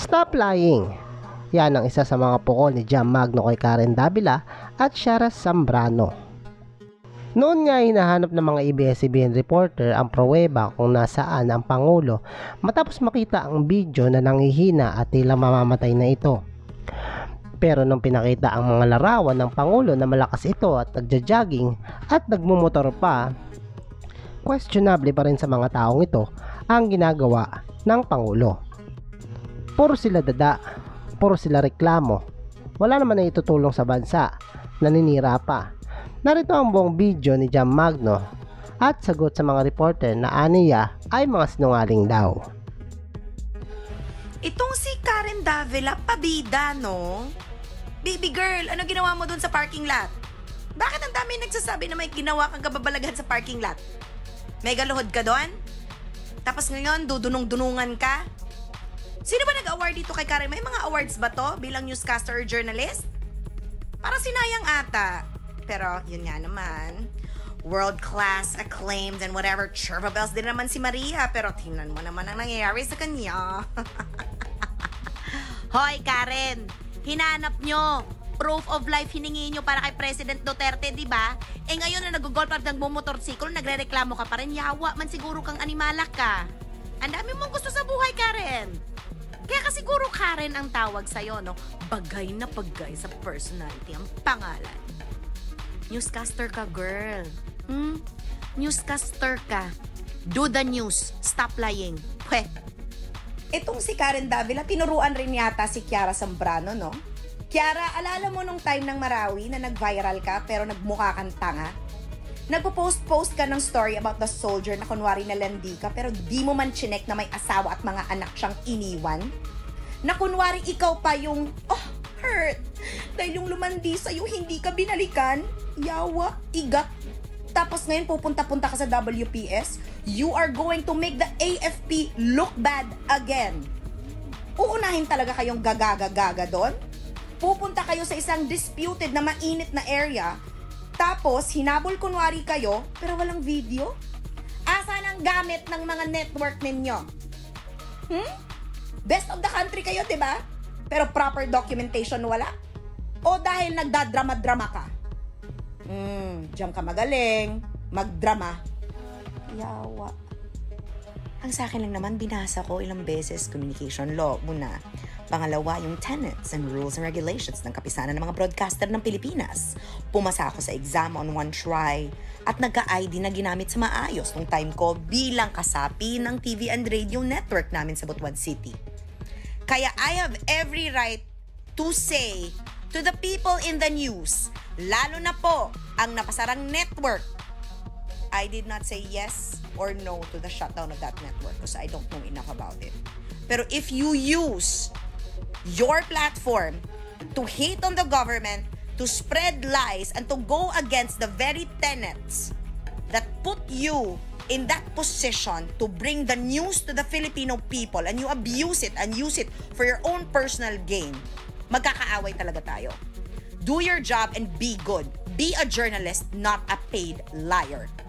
Stop lying. Yan ang isa sa mga pukol ni Jam Magno kay Karen Davila at Shara Zambrano. Noon nga hinahanap ng mga ABS-CBN reporter ang pruweba kung nasaan ang Pangulo matapos makita ang video na nanghihina at tila mamamatay na ito. Pero nung pinakita ang mga larawan ng Pangulo na malakas ito at nagja-jogging at nagmumotor pa, questionable pa rin sa mga taong ito ang ginagawa ng Pangulo. Puro sila dada, puro sila reklamo. Wala naman na itutulong sa bansa, naninira pa. Narito ang buong video ni Jam Magno at sagot sa mga reporter na aniya ay mga sinungaling daw. Itong si Karen Davila, pabida, no? Baby girl, ano ginawa mo dun sa parking lot? Bakit ang dami nagsasabi na may ginawa kang kababalaghan sa parking lot? Mega luhod ka doon? Tapos ngayon, dudunong-dunungan ka? Sino ba nag-award dito kay Karen? May mga awards ba to bilang newscaster or journalist? Parang sinayang ata. Pero yun nga naman, world-class, acclaimed, and whatever, churva bells din naman si Maria. Pero tingnan mo naman ang nangyayari sa kanya. Hoy, Karen! Hinanap nyo! Proof of life hiningi nyo para kay President Duterte, di ba? Eh ngayon na nag-golf at nagmumotorsiklo, nagre-reklamo ka pa rin, yawa man siguro kang animalak ka. Ang dami mong gusto sa buhay, Karen. Kaya ka siguro Karen ang tawag sa'yo, no? Bagay na bagay sa personality ang pangalan. Newscaster ka, girl. Newscaster ka. Do the news. Stop lying. Pweh. Itong si Karen Davila, tinuruan rin yata si Kiara Zambrano, no? Kiara, alala mo nung time ng Marawi na nag-viral ka pero nagmukha kang tanga? Nagpo-post ka ng story about the soldier na kunwari na landi ka pero di mo man chinek na may asawa at mga anak siyang iniwan? Na kunwari ikaw pa yung, hurt. Dahil yung lumandi sa'yo, hindi ka binalikan. Yawa, igat. Tapos ngayon pupunta-punta ka sa WPS, you are going to make the AFP look bad again. Uunahin talaga kayong gagaga-gaga doon? Pupunta kayo sa isang disputed na mainit na area, tapos hinabol kunwari kayo, pero walang video? Asan ang gamit ng mga network ninyo? Best of the country kayo, diba? Pero proper documentation wala? O dahil nagdadrama-drama ka? Diyan ka magaling, magdrama. Yawa. Ang sa akin lang naman, binasa ko ilang beses communication law muna. Pangalawa, yung tenets and rules and regulations ng kapisanan ng mga broadcaster ng Pilipinas. Pumasa ako sa exam on one try at nagka-ID na ginamit sa maayos nung time ko bilang kasapi ng TV and radio network namin sa Butuan City. Kaya I have every right to say to the people in the news, lalo na po ang napasarang network, I did not say yes or no to the shutdown of that network because I don't know enough about it. Pero if you use your platform to hate on the government, to spread lies, and to go against the very tenets that put you in that position to bring the news to the Filipino people, and you abuse it and use it for your own personal gain, magkakaaway talaga tayo. Do your job and be good. Be a journalist, not a paid liar.